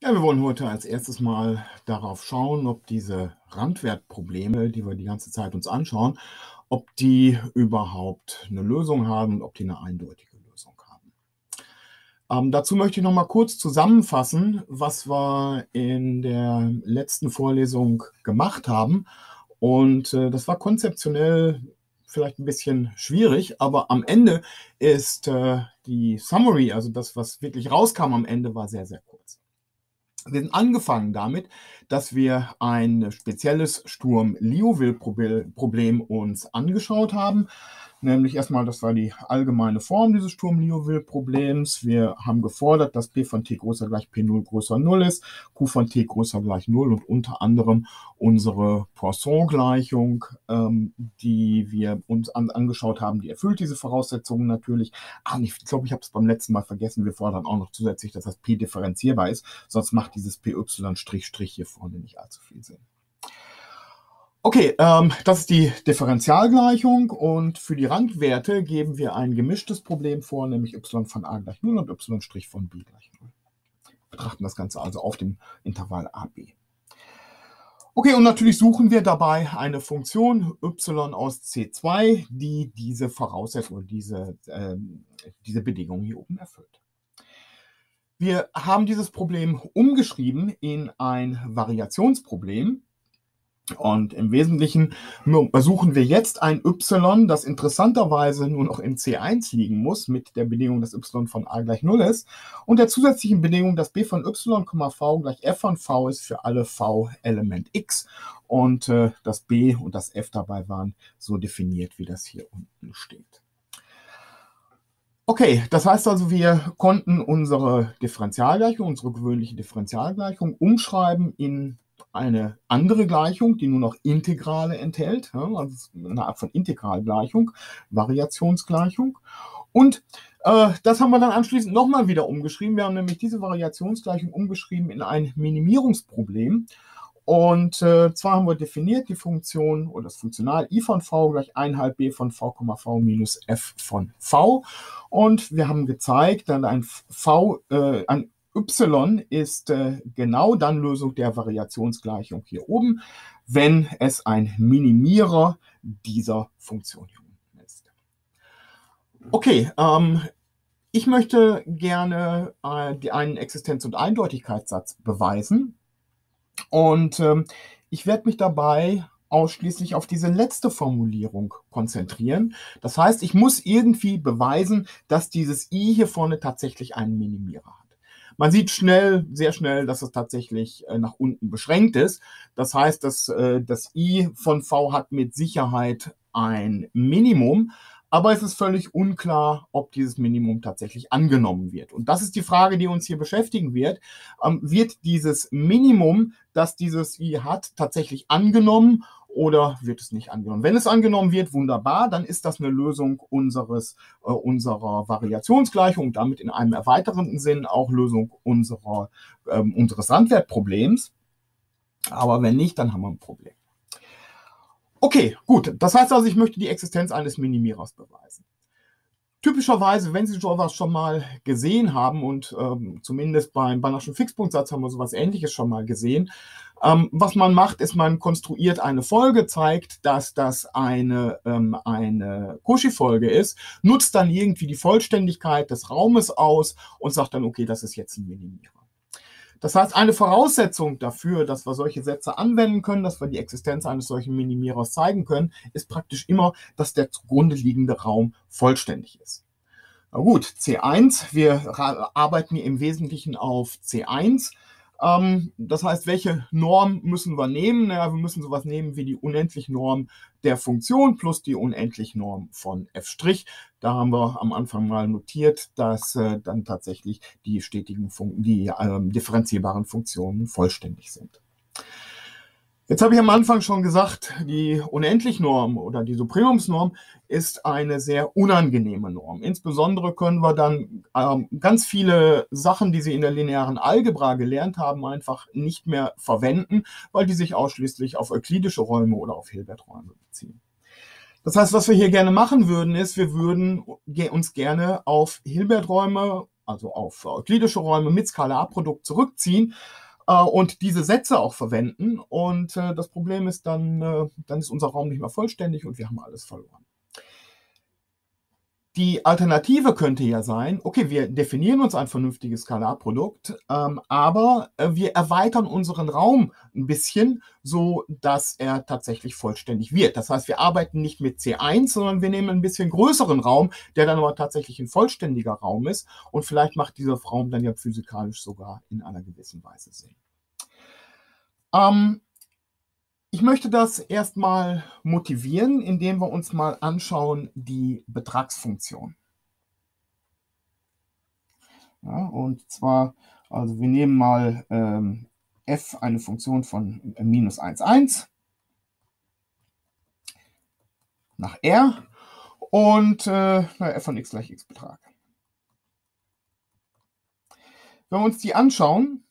Ja, wir wollen heute als erstes mal darauf schauen, ob diese Randwertprobleme, die wir die ganze Zeit uns anschauen, ob die überhaupt eine Lösung haben und ob die eine eindeutige Lösung haben. Dazu möchte ich noch mal kurz zusammenfassen, was wir in der letzten Vorlesung gemacht haben. Und das war konzeptionell vielleicht ein bisschen schwierig, aber am Ende ist die Summary, also das, was wirklich rauskam am Ende, war sehr, sehr kurz. Wir sind angefangen damit, dass wir ein spezielles Sturm-Liouville-Problem uns angeschaut haben. Nämlich erstmal, das war die allgemeine Form dieses Sturm-Liouville-Problems. Wir haben gefordert, dass P von t größer gleich P0 größer 0 ist, Q von t größer gleich 0 und unter anderem unsere Poisson-Gleichung, die wir uns angeschaut haben, die erfüllt diese Voraussetzungen natürlich. Ich glaube, ich habe es beim letzten Mal vergessen. Wir fordern auch noch zusätzlich, dass das P differenzierbar ist, sonst macht dieses Py' hier vorne nicht allzu viel Sinn. Okay, das ist die Differentialgleichung und für die Randwerte geben wir ein gemischtes Problem vor, nämlich y von a gleich 0 und y' von b gleich 0. Wir betrachten das Ganze also auf dem Intervall ab. Okay, und natürlich suchen wir dabei eine Funktion y aus C2, die diese Voraussetzung oder diese Bedingung hier oben erfüllt. Wir haben dieses Problem umgeschrieben in ein Variationsproblem. Und im Wesentlichen suchen wir jetzt ein y, das interessanterweise nur noch in C1 liegen muss, mit der Bedingung, dass y von a gleich 0 ist, und der zusätzlichen Bedingung, dass b von y, v gleich f von v ist für alle v Element x. Und das b und das f dabei waren so definiert, wie das hier unten steht. Okay, das heißt also, wir konnten unsere Differentialgleichung, unsere gewöhnliche Differentialgleichung umschreiben in eine andere Gleichung, die nur noch Integrale enthält, also eine Art von Integralgleichung, Variationsgleichung. Und das haben wir dann anschließend nochmal wieder umgeschrieben. Wir haben nämlich diese Variationsgleichung umgeschrieben in ein Minimierungsproblem. Und zwar haben wir definiert die Funktion oder das Funktional I von v gleich 1/2 b von v, v minus f von v. Und wir haben gezeigt, dass ein y ist genau dann Lösung der Variationsgleichung hier oben, wenn es ein Minimierer dieser Funktion hier unten ist. Okay, ich möchte gerne einen Existenz- und Eindeutigkeitssatz beweisen. Und ich werde mich dabei ausschließlich auf diese letzte Formulierung konzentrieren. Das heißt, ich muss irgendwie beweisen, dass dieses i hier vorne tatsächlich einen Minimierer hat. Man sieht sehr schnell, dass es tatsächlich nach unten beschränkt ist. Das heißt, dass das i von v hat mit Sicherheit ein Minimum, aber es ist völlig unklar, ob dieses Minimum tatsächlich angenommen wird. Und das ist die Frage, die uns hier beschäftigen wird. Wird dieses Minimum, das dieses i hat, tatsächlich angenommen oder wird es nicht angenommen? Wenn es angenommen wird, wunderbar, dann ist das eine Lösung unserer Variationsgleichung und damit in einem erweiternden Sinn auch Lösung unseres Randwertproblems. Aber wenn nicht, dann haben wir ein Problem. Okay, gut. Das heißt also, ich möchte die Existenz eines Minimierers beweisen. Typischerweise, wenn Sie sowas schon mal gesehen haben und zumindest beim Banachschen Fixpunktsatz haben wir sowas Ähnliches schon mal gesehen, was man macht, ist, man konstruiert eine Folge, zeigt, dass das eine Cauchy-Folge ist, nutzt dann irgendwie die Vollständigkeit des Raumes aus und sagt dann, okay, das ist jetzt ein Minimierer. Das heißt, eine Voraussetzung dafür, dass wir solche Sätze anwenden können, dass wir die Existenz eines solchen Minimierers zeigen können, ist praktisch immer, dass der zugrunde liegende Raum vollständig ist. Na gut, C1, wir arbeiten hier im Wesentlichen auf C1. Das heißt, welche Norm müssen wir nehmen? Naja, wir müssen sowas nehmen wie die Unendlich-Norm der Funktion plus die Unendlich-Norm von f'. Da haben wir am Anfang mal notiert, dass dann tatsächlich die differenzierbaren Funktionen vollständig sind. Jetzt habe ich am Anfang schon gesagt, die Unendlich-Norm oder die Supremumsnorm ist eine sehr unangenehme Norm. Insbesondere können wir dann ganz viele Sachen, die Sie in der linearen Algebra gelernt haben, einfach nicht mehr verwenden, weil die sich ausschließlich auf euklidische Räume oder auf Hilberträume beziehen. Das heißt, was wir hier gerne machen würden, ist, wir würden uns gerne auf Hilberträume also auf euklidische Räume mit Skalarprodukt zurückziehen und diese Sätze auch verwenden. Und das Problem ist, dann ist unser Raum nicht mehr vollständig und wir haben alles verloren. Die Alternative könnte ja sein, okay, wir definieren uns ein vernünftiges Skalarprodukt, aber wir erweitern unseren Raum ein bisschen, so dass er tatsächlich vollständig wird. Das heißt, wir arbeiten nicht mit C1, sondern wir nehmen ein bisschen größeren Raum, der dann aber tatsächlich ein vollständiger Raum ist. Und vielleicht macht dieser Raum dann ja physikalisch sogar in einer gewissen Weise Sinn. Ich möchte das erstmal motivieren, indem wir uns mal anschauen, die Betragsfunktion. Ja, und zwar, also wir nehmen mal f, eine Funktion von minus 1, 1 nach r und f von x gleich x Betrag. Wenn wir uns die anschauen,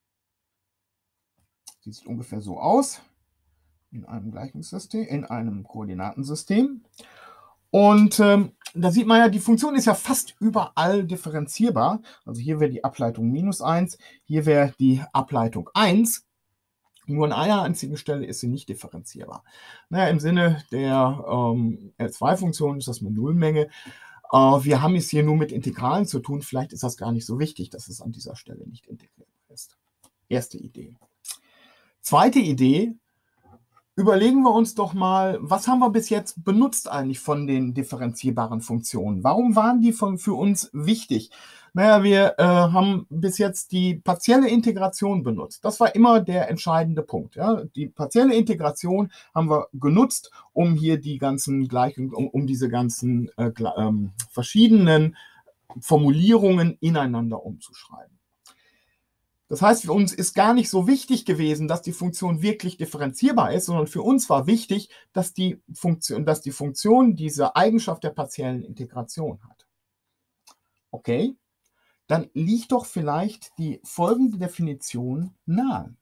die sieht ungefähr so aus. In einem Gleichungssystem, in einem Koordinatensystem. Und da sieht man ja, die Funktion ist ja fast überall differenzierbar. Also hier wäre die Ableitung minus 1, hier wäre die Ableitung 1. Nur an einer einzigen Stelle ist sie nicht differenzierbar. Naja, im Sinne der L2-Funktion ist das eine Nullmenge. Wir haben es hier nur mit Integralen zu tun. Vielleicht ist das gar nicht so wichtig, dass es an dieser Stelle nicht integrierbar ist. Erste Idee. Zweite Idee. Überlegen wir uns doch mal, was haben wir bis jetzt benutzt eigentlich von den differenzierbaren Funktionen? Warum waren die für uns wichtig? Naja, wir haben bis jetzt die partielle Integration benutzt. Das war immer der entscheidende Punkt. Ja? Die partielle Integration haben wir genutzt, um hier die ganzen Gleichungen, um diese ganzen verschiedenen Formulierungen ineinander umzuschreiben. Das heißt, für uns ist gar nicht so wichtig gewesen, dass die Funktion wirklich differenzierbar ist, sondern für uns war wichtig, dass die Funktion diese Eigenschaft der partiellen Integration hat. Okay, dann liegt doch vielleicht die folgende Definition nahe.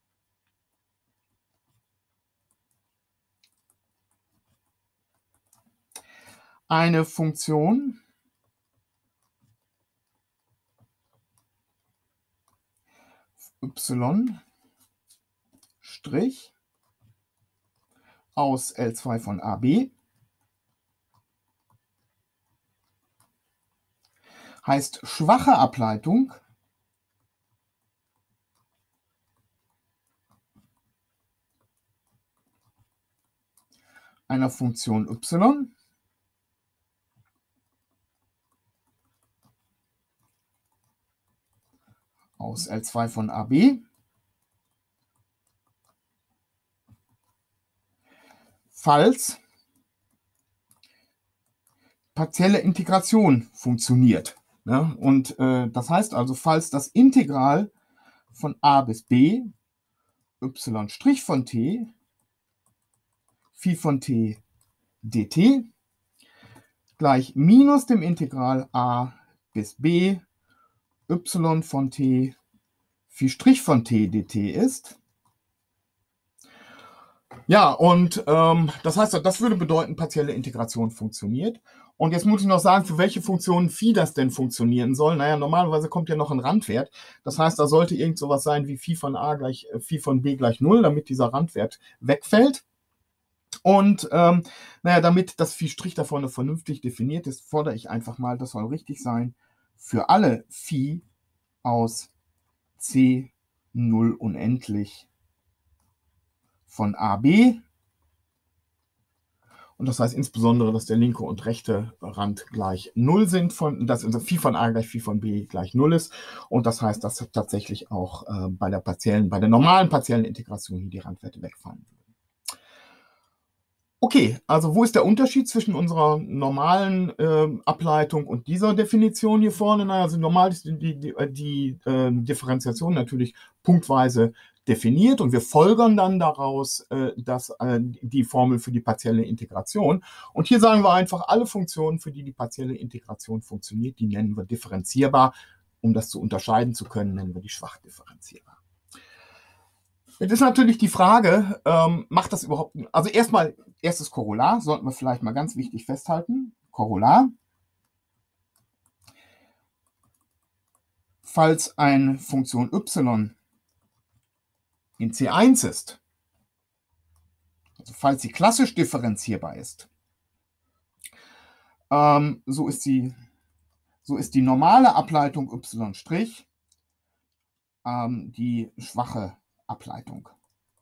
Eine Funktion y' aus L2 von AB heißt schwache Ableitung einer Funktion y aus L2 von AB, falls partielle Integration funktioniert. Ja, und das heißt also, falls das Integral von a bis b y' von t phi von t dt gleich minus dem Integral a bis b y von t phi' von t dt ist. Ja, und das heißt, das würde bedeuten, partielle Integration funktioniert. Und jetzt muss ich noch sagen, für welche Funktionen Phi das denn funktionieren soll. Naja, normalerweise kommt ja noch ein Randwert. Das heißt, da sollte irgend sowas sein wie Phi von a gleich Phi von b gleich 0, damit dieser Randwert wegfällt. Und naja, damit das Phi' da vorne vernünftig definiert ist, fordere ich einfach mal, das soll richtig sein, für alle Phi aus C 0 unendlich von AB. Und das heißt insbesondere, dass der linke und rechte Rand gleich 0 sind, dass also Phi von A gleich Phi von B gleich 0 ist. Und das heißt, dass tatsächlich auch bei der normalen partiellen Integration hier die Randwerte wegfallen würden. Okay, also wo ist der Unterschied zwischen unserer normalen Ableitung und dieser Definition hier vorne? Naja, also normal ist die Differenziation natürlich punktweise definiert und wir folgern dann daraus die Formel für die partielle Integration. Und hier sagen wir einfach, alle Funktionen, für die die partielle Integration funktioniert, die nennen wir differenzierbar. Um das zu unterscheiden zu können, nennen wir die schwach differenzierbar. Jetzt ist natürlich die Frage, macht das überhaupt, also erstmal, erstes Korollar, sollten wir vielleicht mal ganz wichtig festhalten. Korollar. falls eine Funktion y in C1 ist, also falls sie klassisch differenzierbar ist, so ist die normale Ableitung y' die schwache Ableitung.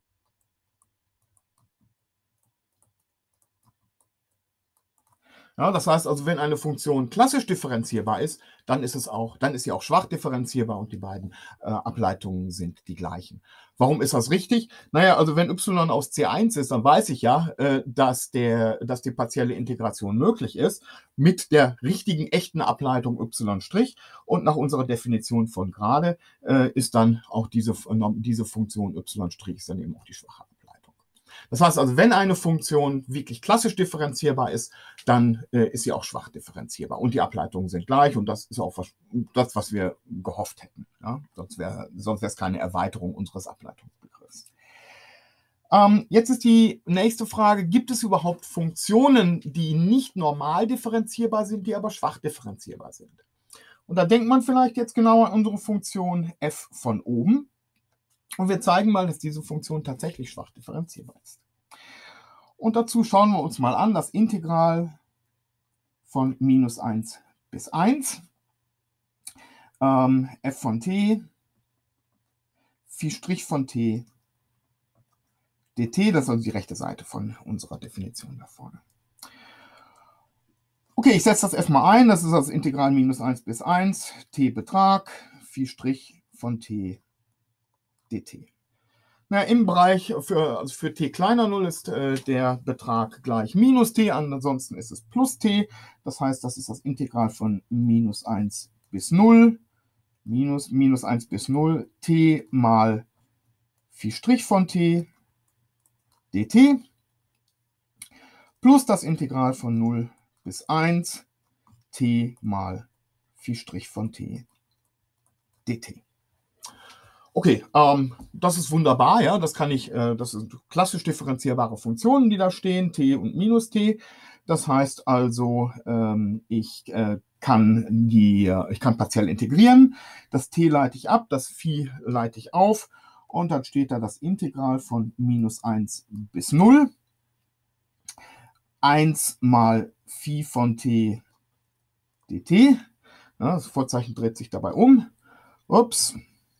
Ja, das heißt also, wenn eine Funktion klassisch differenzierbar ist, dann ist sie auch schwach differenzierbar und die beiden Ableitungen sind die gleichen. Warum ist das richtig? Naja, also wenn y aus C1 ist, dann weiß ich ja, dass die partielle Integration möglich ist mit der richtigen, echten Ableitung y'. Und nach unserer Definition von gerade ist dann auch diese Funktion y' ist dann eben auch die schwache Ableitung. Das heißt also, wenn eine Funktion wirklich klassisch differenzierbar ist, dann ist sie auch schwach differenzierbar und die Ableitungen sind gleich und das ist auch das, was wir gehofft hätten. Ja? Sonst wäre es keine Erweiterung unseres Ableitungsbegriffs. Jetzt ist die nächste Frage, gibt es überhaupt Funktionen, die nicht normal differenzierbar sind, die aber schwach differenzierbar sind? Und da denkt man vielleicht jetzt genauer an unsere Funktion f von oben. Und wir zeigen mal, dass diese Funktion tatsächlich schwach differenzierbar ist. Und dazu schauen wir uns mal an das Integral von -1 bis 1, f von t, Phi' von t, dt, das ist also die rechte Seite von unserer Definition da vorne. Okay, ich setze das erstmal ein, das ist das Integral -1 bis 1, t Betrag, Phi' von t dt. Na, im Bereich für t kleiner 0 ist der Betrag gleich minus t, ansonsten ist es plus t. Das heißt, das ist das Integral von -1 bis 0, minus -1 bis 0, t mal Phi' von t dt, plus das Integral von 0 bis 1, t mal Phi' von t dt. Okay, das ist wunderbar, ja, das sind klassisch differenzierbare Funktionen, die da stehen, t und minus t. Das heißt also, ich kann partiell integrieren, das t leite ich ab, das Phi leite ich auf und dann steht da das Integral von -1 bis 0, 1 mal Phi von t dt, ja, das Vorzeichen dreht sich dabei um, ups,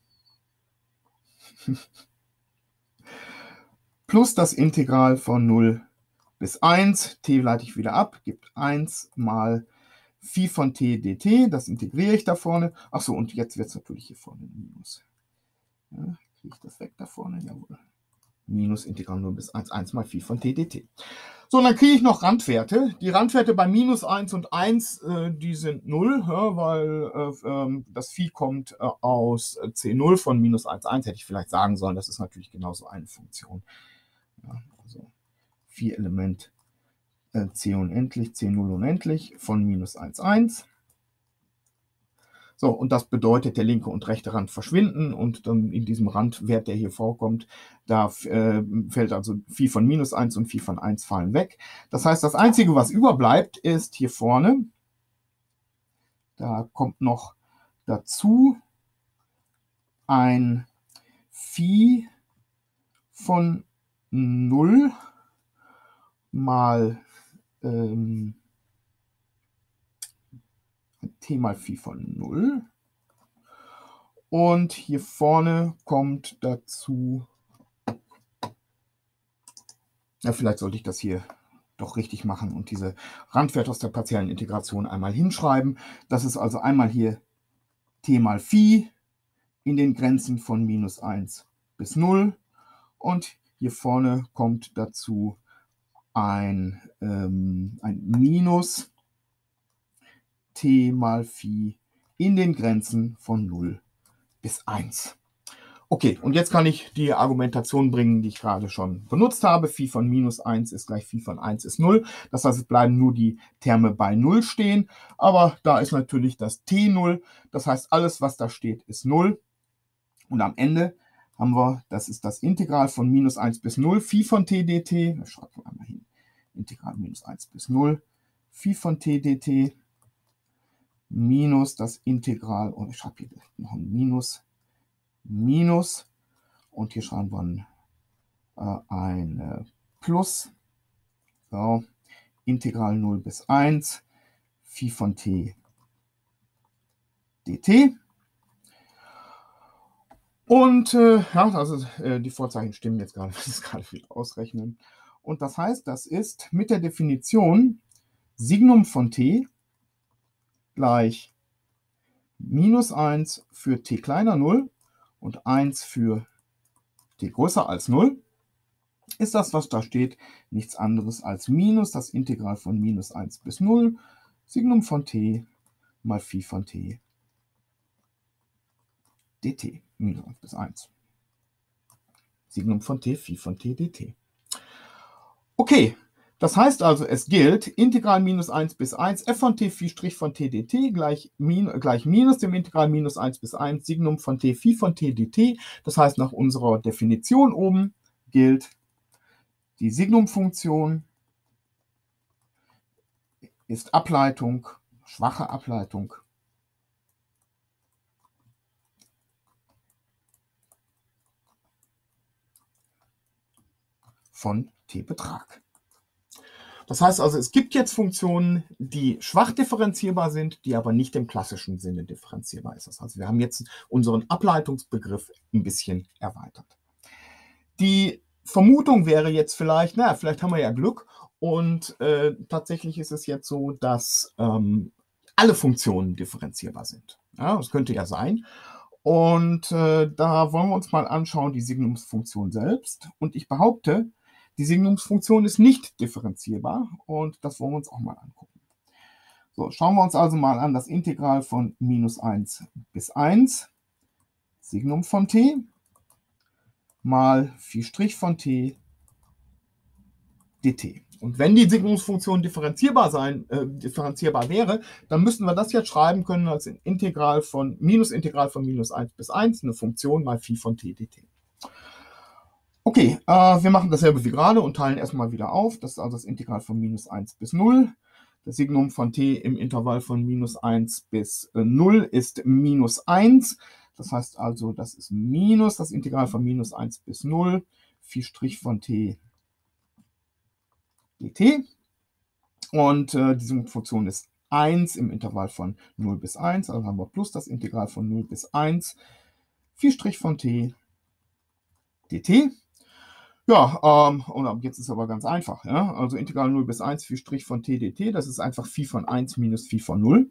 plus das Integral von 0 bis 1, t leite ich wieder ab, gibt 1 mal Phi von t dt, das integriere ich da vorne. Achso, und jetzt wird es natürlich hier vorne ein Minus. Ja, kriege ich das weg da vorne? Jawohl. Minus Integral 0 bis 1, 1 mal Phi von t dt. So, und dann kriege ich noch Randwerte. Die Randwerte bei -1 und 1, die sind 0, ja, weil das Phi kommt aus C0 von -1, 1. Hätte ich vielleicht sagen sollen, das ist natürlich genauso eine Funktion. Ja, also Phi-Element C unendlich, C0 unendlich von -1, 1. So, und das bedeutet, der linke und rechte Rand verschwinden und dann in diesem Randwert, der hier vorkommt, da fällt also Phi von -1 und Phi von 1 fallen weg. Das heißt, das Einzige, was überbleibt, ist hier vorne, da kommt noch dazu ein Phi von 0 mal t mal Phi von 0. Und hier vorne kommt dazu, ja, vielleicht sollte ich das hier doch richtig machen und diese Randwerte aus der partiellen Integration einmal hinschreiben. Das ist also einmal hier t mal Phi in den Grenzen von -1 bis 0. Und hier vorne kommt dazu ein Minus t mal Phi in den Grenzen von 0 bis 1. Okay, und jetzt kann ich die Argumentation bringen, die ich gerade schon benutzt habe. Phi von -1 ist gleich Phi von 1 ist 0. Das heißt, es bleiben nur die Terme bei 0 stehen. Aber da ist natürlich das t 0. Das heißt, alles, was da steht, ist 0. Und am Ende haben wir, das ist das Integral von -1 bis 0, Phi von t dt. Das schreiben wir einmal hin. Integral -1 bis 0, Phi von t dt. minus das Integral, und ich schreibe hier noch ein Minus, Minus, und hier schreiben wir ein Plus, so, Integral 0 bis 1, Phi von t dt. Und ja, also die Vorzeichen stimmen jetzt gerade, das ist gerade viel ausrechnen. Und das heißt, das ist mit der Definition Signum von t gleich minus 1 für t kleiner 0 und 1 für t größer als 0. Ist das, was da steht, nichts anderes als minus das Integral von minus 1 bis 0, Signum von t mal Phi von t dt, minus 1 bis 1. Signum von t, Phi von t dt. Okay, das heißt also, es gilt, Integral minus 1 bis 1, f von t Phi' von t dt gleich minus dem Integral minus 1 bis 1, Signum von t Phi von t dt. Das heißt, nach unserer Definition oben gilt, die Signumfunktion ist Ableitung, schwache Ableitung von t-Betrag. Das heißt also, es gibt jetzt Funktionen, die schwach differenzierbar sind, die aber nicht im klassischen Sinne differenzierbar ist. Das heißt, wir haben jetzt unseren Ableitungsbegriff ein bisschen erweitert. Die Vermutung wäre jetzt vielleicht, naja, vielleicht haben wir ja Glück und tatsächlich ist es jetzt so, dass alle Funktionen differenzierbar sind. Ja, das könnte ja sein. Und da wollen wir uns mal anschauen, die Signumsfunktion selbst. Und ich behaupte, die Signumsfunktion ist nicht differenzierbar und das wollen wir uns auch mal angucken. So, schauen wir uns also mal an das Integral von minus 1 bis 1, Signum von t, mal Phi' von t dt. Und wenn die Signumsfunktion differenzierbar wäre, dann müssten wir das jetzt schreiben können als Integral von minus 1 bis 1, eine Funktion mal Phi von t dt. Okay, wir machen dasselbe wie gerade und teilen erstmal wieder auf. Das ist also das Integral von minus 1 bis 0. Das Signum von t im Intervall von minus 1 bis 0 ist minus 1. Das heißt also, das ist minus das Integral von minus 1 bis 0, Phi' von t dt. Und diese Funktion ist 1 im Intervall von 0 bis 1. Also haben wir plus das Integral von 0 bis 1, Phi' von t dt. Ja, und jetzt ist es aber ganz einfach. Ja? Also Integral 0 bis 1, Phi' von t dt, das ist einfach Phi von 1 minus Phi von 0.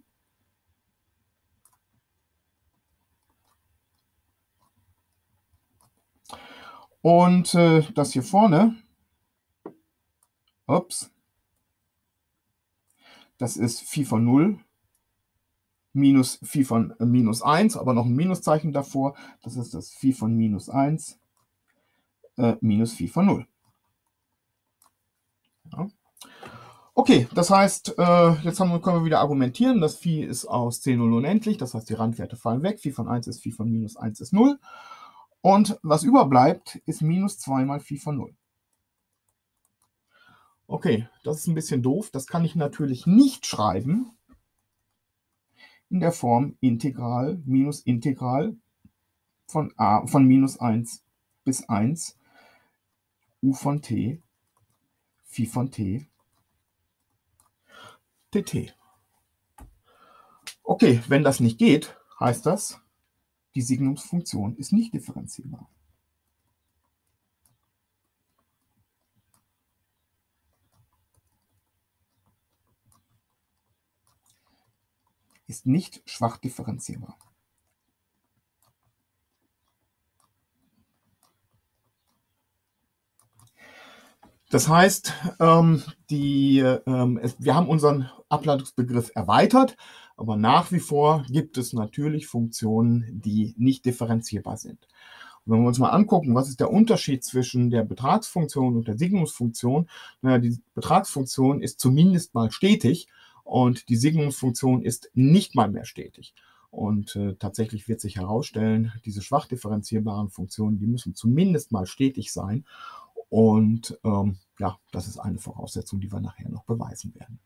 Und das hier vorne, ups, das ist Phi von 0 minus Phi von minus 1, aber noch ein Minuszeichen davor. Das ist das Phi von minus 1 minus Phi von 0. Ja. Okay, das heißt, jetzt können wir wieder argumentieren, das Phi ist aus C0 unendlich, das heißt, die Randwerte fallen weg. Phi von 1 ist Phi von minus 1 ist 0. Und was überbleibt, ist minus 2 mal Phi von 0. Okay, das ist ein bisschen doof. Das kann ich natürlich nicht schreiben in der Form Integral minus Integral von minus 1 bis 1 u von t, Phi von t, dt. Okay, wenn das nicht geht, heißt das, die Signumsfunktion ist nicht differenzierbar. Ist nicht schwach differenzierbar. Das heißt, wir haben unseren Ableitungsbegriff erweitert, aber nach wie vor gibt es natürlich Funktionen, die nicht differenzierbar sind. Und wenn wir uns mal angucken, was ist der Unterschied zwischen der Betragsfunktion und der Signumsfunktion? Naja, die Betragsfunktion ist zumindest mal stetig und die Signumsfunktion ist nicht mal mehr stetig. Und tatsächlich wird sich herausstellen, diese schwach differenzierbaren Funktionen, die müssen zumindest mal stetig sein. Und ja, das ist eine Voraussetzung, die wir nachher noch beweisen werden.